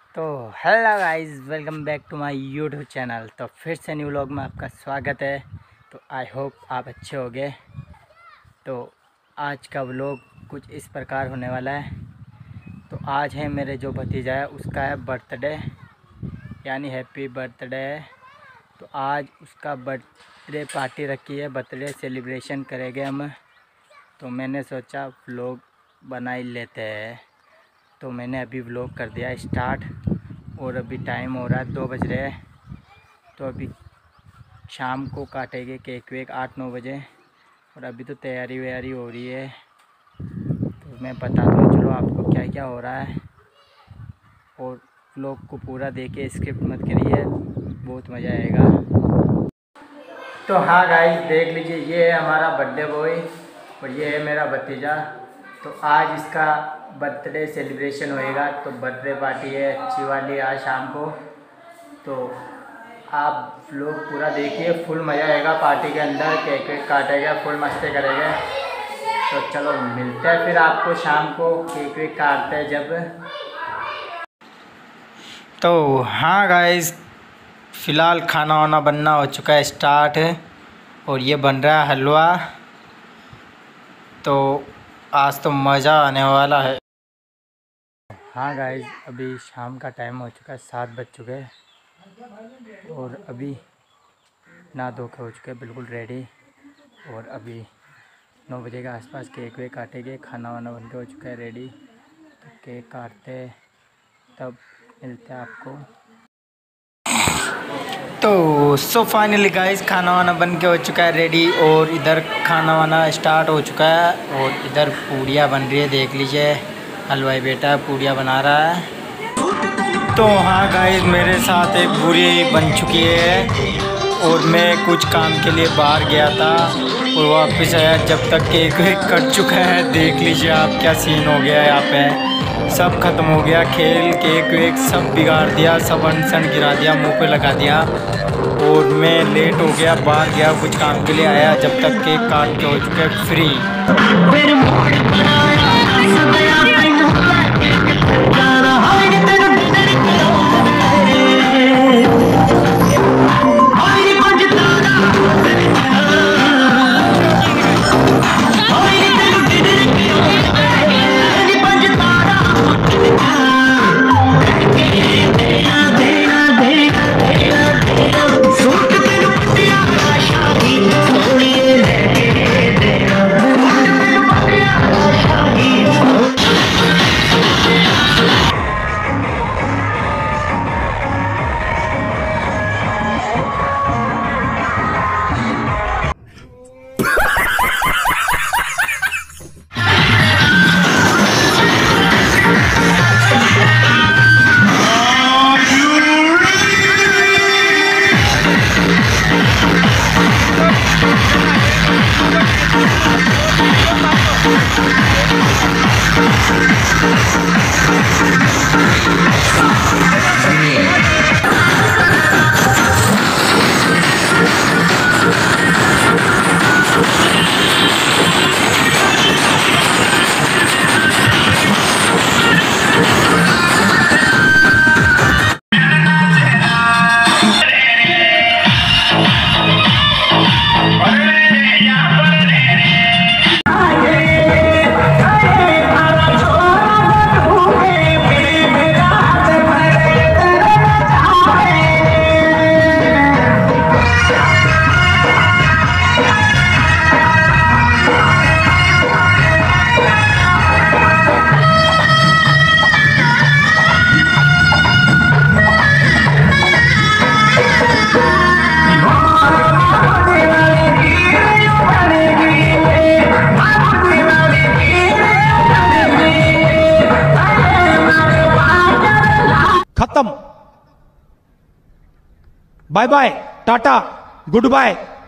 तो hello guys, welcome back to my YouTube channel. तो फिर से न्यू व्लॉग में आपका स्वागत है। तो आई होप आप अच्छे होंगे। तो आज का व्लॉग कुछ इस प्रकार होने वाला है। तो आज है मेरे जो भतीजा है उसका है बर्थडे, यानी हैप्पी बर्थडे है। तो आज उसका बर्थडे पार्टी रखी है, बर्थडे सेलिब्रेशन करेंगे हम। तो मैंने सोचा व्लॉग बना ही लेते हैं। तो मैंने अभी व्लॉग कर दिया स्टार्ट और अभी टाइम हो रहा है 2 बज रहे हैं। तो अभी शाम को काटेंगे केक वेक 8-9 बजे। और अभी तो तैयारी वैयारी हो रही है। तो मैं बताता हूँ चलो आपको क्या क्या हो रहा है। और व्लॉग को पूरा देखिए, स्किप मत करिए, बहुत मज़ा आएगा। तो हाँ गाइस, देख लीजिए, ये है हमारा बर्थडे बॉय और ये है मेरा भतीजा। तो आज इसका बर्थडे सेलिब्रेशन होएगा। तो बर्थडे पार्टी है अच्छी वाली आज शाम को। तो आप लोग पूरा देखिए, फुल मज़ा आएगा पार्टी के अंदर। केक वेक काटेगा, फुल मस्ती करेंगे। तो चलो मिलते हैं फिर आपको शाम को, केक वेक काटते हैं जब। तो हाँ गाइस, फ़िलहाल खाना वाना बनना हो चुका है स्टार्ट है। और ये बन रहा है हलवा। तो आज तो मज़ा आने वाला है। हाँ गाइस, अभी शाम का टाइम हो चुका है, 7 बज चुके हैं। और अभी नहा धो के हो चुके हैं बिल्कुल रेडी। और अभी 9 बजे के आसपास केक वेक काटेंगे, खाना वाना बन के हो चुका है रेडी। तो केक काटते तब मिलते हैं आपको। तो फाइनली गाइस, खाना वाना बन के हो चुका है रेडी। और इधर खाना वाना स्टार्ट हो चुका है। और इधर पूड़ियाँ बन रही है, देख लीजिए, हलवाई बेटा पूड़ियाँ बना रहा है। तो हाँ गाइस, मेरे साथ एक पूड़ी बन चुकी है। और मैं कुछ काम के लिए बाहर गया था और वापस आया जब तक केक वेक कट चुका है। देख लीजिए आप क्या सीन हो गया है यहाँ पे। सब ख़त्म हो गया खेल, केक वेक सब बिगाड़ दिया, सब अनसन गिरा दिया, मुंह पे लगा दिया। और मैं लेट हो गया, बाहर गया कुछ काम के लिए, आया जब तक केक काट के हो चुके फ्री। खत्म। Bye bye, tata, good bye.